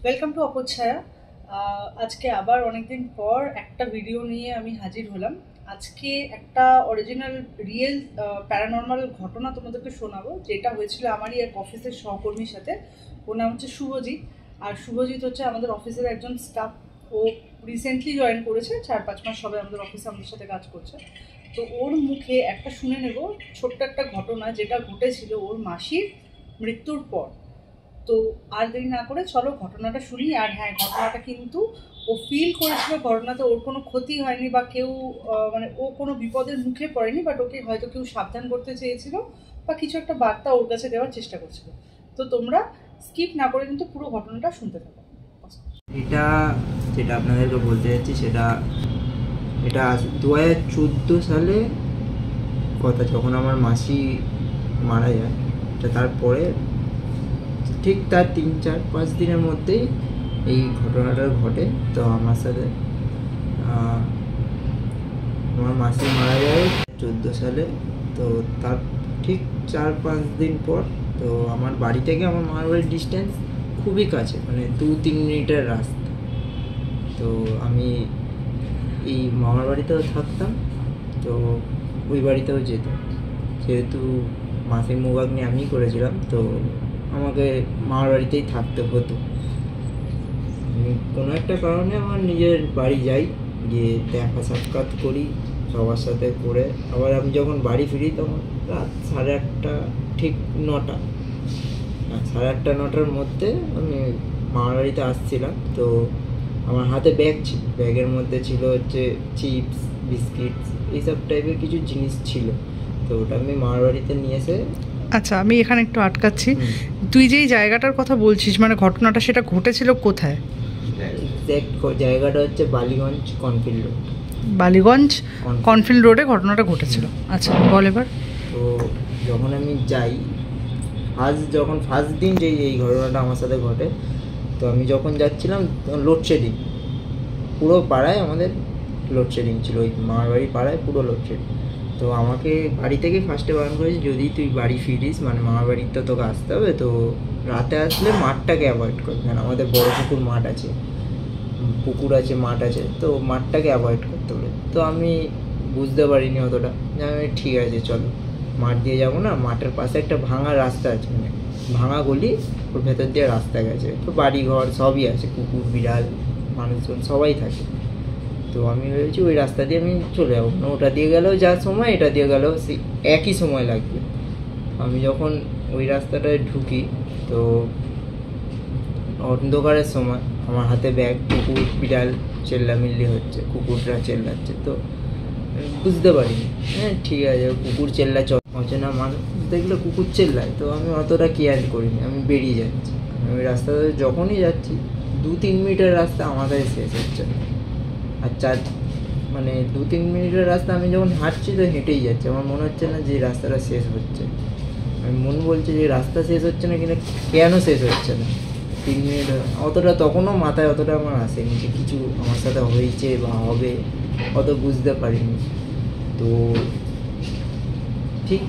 Welcome to অপছায়া। আজকে আবার অনেকদিন পর একটা ভিডিও নিয়ে আমি হাজির হলাম। আজকে একটা অরিজিনাল রিয়েল প্যারানর্মাল ঘটনা তোমাদেরকে শোনাবো, যেটা হয়েছিল আমারই এক অফিসের সহকর্মীর সাথে। ওর নাম হচ্ছে শুভজিৎ। আর শুভজিৎ হচ্ছে আমাদের অফিসের একজন স্টাফ। ও রিসেন্টলি জয়েন করেছে, 4-5 মাস সবে আমাদের অফিসে আমাদের সাথে কাজ করছে। তো ওর মুখে একটা শুনে নেব ছোট্ট একটা ঘটনা, যেটা ঘটেছিল ওর মাসির মৃত্যুর পর। তো আর দেরি না করে চলো ঘটনাটা শুনি। আর হ্যাঁ, ঘটনাটা কিন্তু ও ফিল করেছিল, ঘটনাতে ওর কোনো ক্ষতি হয়নি বা কেউ মানে ও কোনো বিপদের মুখে পড়েনি, বাট ওকে হয়তো কেউ সাবধান করতে চেয়েছিল বা কিছু একটা বার্তা ওর কাছে দেওয়ার চেষ্টা করছিল। তো তোমরা স্কিপ না করে কিন্তু পুরো ঘটনাটা শুনতে থাকো। এটা যেটা আপনাদেরকে বলতে যাচ্ছি এটা 2014 সালে কথা, যখন আমার মাসি মারা যায়। তারপরে ঠিক তার 3-4-5 দিনের মধ্যেই এই ঘটনাটা ঘটে। তো আমার সাথে আমার মাসি মারা যায় 14 সালে। তো তার ঠিক 4-5 দিন পর তো আমার বাড়ি থেকে আমার মামার বাড়ির ডিস্টেন্স খুবই কাছে, মানে 2-3 মিনিটের রাস্তা। তো আমি এই মামার বাড়িতেও থাকতাম, তো ওই বাড়িতেও যেতাম। যেহেতু মাসির মুখাগ্নি আমি করেছিলাম, তো আমাকে মামার বাড়িতেই থাকতে হতো। আমি কোনো একটা কারণে আমার নিজের বাড়ি যাই, গিয়ে দেখা সাক্ষাৎ করি সবার সাথে করে। আবার আমি যখন বাড়ি ফিরি তখন রাত 8:30, ঠিক 9টা, 8:30-9টার মধ্যে আমি মামার বাড়িতে আসছিলাম। তো আমার হাতে ব্যাগ ছিল, ব্যাগের মধ্যে ছিল হচ্ছে চিপস, বিস্কিটস, এইসব টাইপের কিছু জিনিস ছিল। তো ওটা আমি মামার বাড়িতে নিয়ে এসে। আচ্ছা, আমি এখানে একটু আটকাচ্ছি। তুই যেই জায়গাটার কথা বলছিস, মানে ঘটনাটা, সেটা ঘটেছিল কোথায়? এক্স্যাক্ট জায়গাটা হচ্ছে Ballygunge cornfield road. Ballygunge cornfield রোডে ঘটনাটা ঘটেছিল। আচ্ছা, বল এবার। তো যখন আমি যাই, ফার্স্ট দিন যেই এই ঘটনাটা আমার সাথে ঘটে, তো আমি যখন যাচ্ছিলাম লোডশেডিং, পুরো পাড়ায় আমাদের লোডশেডিং ছিল। ওই মামার বাড়ি পাড়ায় পুরো লোডশেডিং। তো আমাকে বাড়ি থেকে ফার্স্টে বারণ করেছে, যদি তুই বাড়ি ফিরিস, মানে মামার বাড়ির তো তোকে আসতে হবে, তো রাতে আসলে মাঠটাকে অ্যাভয়েড করবি, কারণ আমাদের বড় পুকুর মাঠ আছে, পুকুর আছে, মাঠ আছে, তো মাঠটাকে অ্যাভয়েড করতে হবে। তো আমি বুঝতে পারিনি অতটা, আমি ঠিক আছে চলো, মাঠ দিয়ে যাবো না, মাঠের পাশে একটা ভাঙা রাস্তা আছে, মানে ভাঙা গলি, ওর ভেতর দিয়ে রাস্তা গেছে, তো বাড়ি ঘর সবই আছে, কুকুর বিড়াল মানুষজন সবাই থাকে। তো আমি ভেবেছি ওই রাস্তা দিয়ে আমি চলে যাবো, না ওটা দিয়ে গেলেও যা সময়, এটা দিয়ে গেলেও সেই একই সময় লাগবে। আমি যখন ওই রাস্তাটায় ঢুকি, তো অন্ধকারের সময় আমার হাতে ব্যাগ, কুকুর বিড়াল চেল্লামিল্লি হচ্ছে, কুকুররা চেল্লাচ্ছে। তো বুঝতে পারিনি, হ্যাঁ ঠিক আছে, কুকুর চেল্লাচ্ছে, অচেনা মানুষ দেখলে কুকুর চেল্লায়, তো আমি অতটা কেয়ার করিনি, আমি বেরিয়ে যাচ্ছি। আমি ওই রাস্তাতে যখনই যাচ্ছি, 2-3 মিনিটের রাস্তা আমাদের শেষ হচ্ছে। আর মানে 2-3 মিনিটের রাস্তা আমি যখন হাঁটছি, তো হেঁটেই যাচ্ছি, আমার মনে হচ্ছে না যে রাস্তাটা শেষ হচ্ছে। আমি মন বলছে যে রাস্তা শেষ হচ্ছে না, কিন্তু কেন শেষ হচ্ছে না। 3 মিনিট অতটা তখনও মাথায় অতটা আমার আসেনি যে কিছু আমার সাথে হয়েছে বা হবে, অত বুঝতে পারিনি। তো ঠিক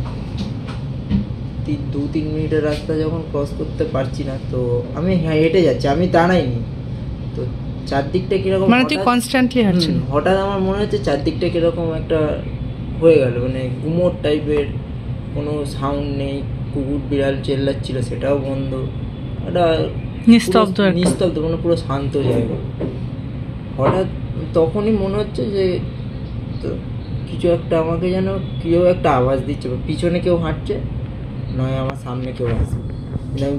2-3 মিনিটের রাস্তা যখন ক্রস করতে পারছি না, তো আমি হেঁটে যাচ্ছি, আমি দাঁড়াইনি। তো চারদিকটা কিরকম, মানে তুই কনস্ট্যান্টলি হাঁটছিস, হঠাৎ আমার মনে হচ্ছে চারদিকটা কিরকম একটা হয়ে গেল, মানে গুমোট টাইপের, কোনো সাউন্ড নেই, কুকুর বিড়াল চেল্লাচ্ছিল সেটাও বন্ধ, একটা নিস্তব্ধ, মানে পুরো শান্ত জায়গা। হঠাৎ তখনই মনে হচ্ছে যে কিছু একটা আমাকে যেন কেউ একটা আওয়াজ দিচ্ছে, পিছনে কেউ হাঁটছে, নয় আমার সামনে কেউ আসে, কিন্তু আমি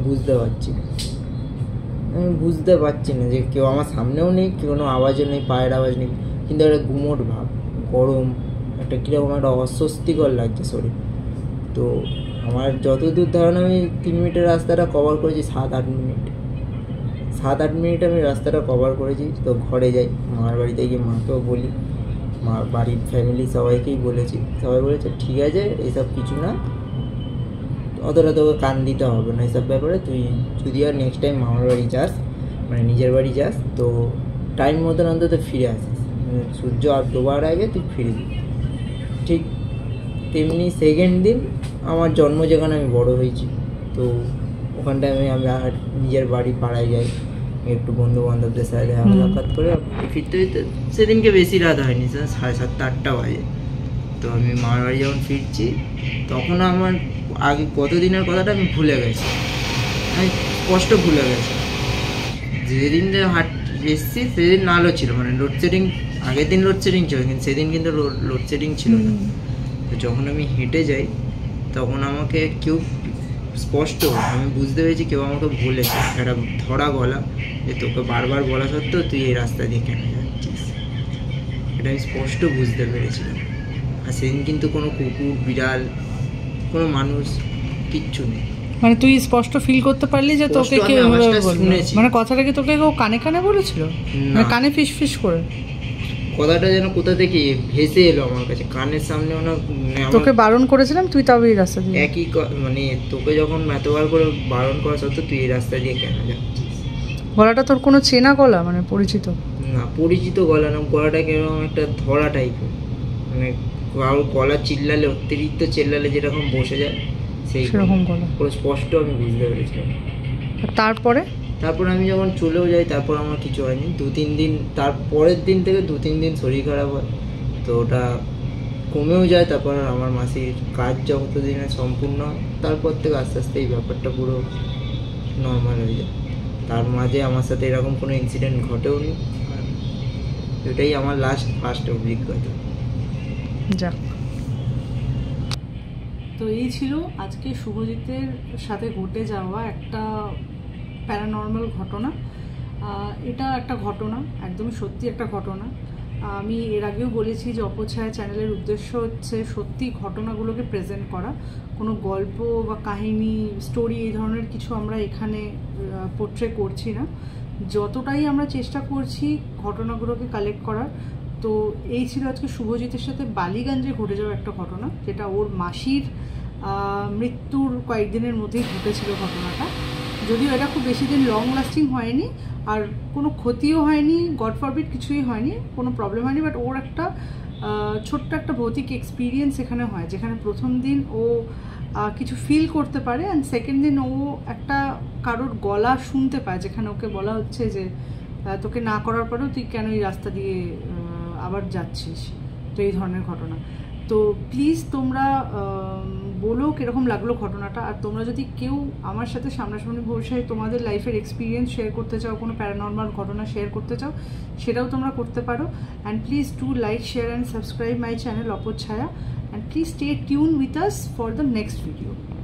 বুঝতে পারছি না যে কেউ আমার সামনেও নেই, কোনো আওয়াজও নেই, পায়ের আওয়াজ নেই, কিন্তু একটা গুমোট ভাব, গরম, একটা কীরকম একটা অস্বস্তিকর লাগছে শরীর। তো আমার যতদূর ধারণা, আমি 3 মিনিটের রাস্তাটা কভার করেছি 7-8 মিনিট, 7-8 মিনিট আমি রাস্তাটা কভার করেছি। তো ঘরে যাই, মার বাড়িতে গিয়ে মাকেও বলি, মা বাড়ির ফ্যামিলি সবাইকেই বলেছি, সবাই বলেছে ঠিক আছে, এইসব কিছু না, অতটা তোকে কান দিতে হবে না এইসব ব্যাপারে, তুই যদি আর নেক্সট টাইম মামার বাড়ি যাস, মানে নিজের বাড়ি যাস, তো টাইম মতন অন্তত ফিরে আসিস, সূর্য আর ডোবার আগে তুই ফিরবি। ঠিক তেমনি সেকেন্ড দিন আমার জন্ম, যেখানে আমি বড় হয়েছি, তো ওখানটায় আমি আর নিজের বাড়ি পাড়ায় যাই, একটু বন্ধু বান্ধবদের সাথে দেখা সাক্ষাৎ করে ফিরতে ফিরতে সেদিনকে বেশি রাত হয়নি, স্যার 7:30-8টা বাজে। তো আমি মামার বাড়ি যখন ফিরছি তখন আমার আগে কতদিনের কথাটা আমি ভুলে গেছি, আমি স্পষ্ট ভুলে গেছি। যেদিন যে এসছি সেদিন আলো ছিল, মানে লোডশেডিং, আগের দিন লোডশেডিং ছিল কিন্তু সেদিন কিন্তু লোডশেডিং ছিল না। তো যখন আমি হেঁটে যাই তখন আমাকে কেউ স্পষ্ট আমি বুঝতে পেরেছি কেউ আমাকে বলেছে একটা ধরা গলা, যে তোকে বারবার বলা সত্ত্বেও তুই এই রাস্তা দিয়ে কেন যাচ্ছিস, এটা আমি স্পষ্ট বুঝতে পেরেছিলাম। আর সেদিন কিন্তু কোনো কুকুর বিড়াল কোনো মানুষ কিচ্ছু নেই। মানে তুই স্পষ্ট ফিল করতে পারলি যে তোকে কেউ শুনেছি, মানে কথাটা কি তোকে কেউ কানে কানে বলেছিল, মানে কানে ফিস ফিস করে কথাটা যেন কোথা থেকে ভেসে এলো আমার কাছে কানের সামনে। তোকে বারণ করেছিলাম তুই তাও এই রাস্তা দিয়ে, একই মানে তোকে যখন এতবার করে বারণ করা সত্ত্বেও তুই এই রাস্তা দিয়ে কেন যাচ্ছিস। গলাটা তোর কোনো চেনা গলা, মানে পরিচিত না, পরিচিত গলা না, গলাটা কেরকম একটা ধরা টাইপের, মানে গলা চিল্লালে অতিরিক্ত চিল্লালে যেরকম বসে যায় সেই সেরকম গলা পুরো স্পষ্ট আমি বুঝতে পেরেছিলাম। তারপরে আমি যখন চলেও যাই তারপর আমার কিছু হয়নি। 2-3 দিন, তারপরের দিন থেকে 2-3 দিন শরীর খারাপ হয়, তো ওটা কমেও যায়। তারপর আমার মাসির কাজ যত দিনে সম্পূর্ণ হয় তারপর থেকে আস্তে আস্তে এই ব্যাপারটা পুরো নর্মাল হয়ে যায়। তার মাঝে আমার সাথে এরকম কোনো ইনসিডেন্ট ঘটেও নি। এটাই আমার ফার্স্ট অভিজ্ঞতা। যাক, তো এই ছিল আজকে শুভজিতের সাথে ঘটে যাওয়া একটা প্যারানর্মাল ঘটনা। এটা একটা ঘটনা, একদমই সত্যি একটা ঘটনা। আমি এর আগেও বলেছি যে অপছায়া চ্যানেলের উদ্দেশ্য হচ্ছে সত্যি ঘটনাগুলোকে প্রেজেন্ট করা, কোনো গল্প বা কাহিনী স্টোরি এই ধরনের কিছু আমরা এখানে পোর্ট্রে করছি না। যতটাই আমরা চেষ্টা করছি ঘটনাগুলোকে কালেক্ট করার। তো এই ছিল আজকে শুভজিতের সাথে বালিগঞ্জে ঘটে যাওয়া একটা ঘটনা, যেটা ওর মাসির মৃত্যুর কয়েকদিনের মধ্যেই ঘটেছিল ঘটনাটা। যদিও এটা খুব বেশি দিন লং লাস্টিং হয়নি, আর কোনো ক্ষতিও হয়নি, গড ফরবিড কিছুই হয়নি, কোনো প্রবলেম হয়নি। বাট ওর একটা ছোট্ট একটা ভৌতিক এক্সপিরিয়েন্স এখানে হয়, যেখানে প্রথম দিন ও কিছু ফিল করতে পারে, অ্যান্ড সেকেন্ড দিন ও একটা কারোর গলা শুনতে পায়, যেখানে ওকে বলা হচ্ছে যে তোকে না করার পরেও তুই কেন এই রাস্তা দিয়ে আবার যাচ্ছিস। তো এই ধরনের ঘটনা। তো প্লিজ তোমরা বলো কীরকম লাগলো ঘটনাটা। আর তোমরা যদি কেউ আমার সাথে সামনাসামনি বসে তোমাদের লাইফের এক্সপিরিয়েন্স শেয়ার করতে চাও, কোনো প্যারানর্মাল ঘটনা শেয়ার করতে চাও, সেটাও তোমরা করতে পারো। And please do like, share and subscribe my channel Opchhaya, and please stay tune with us for the next video.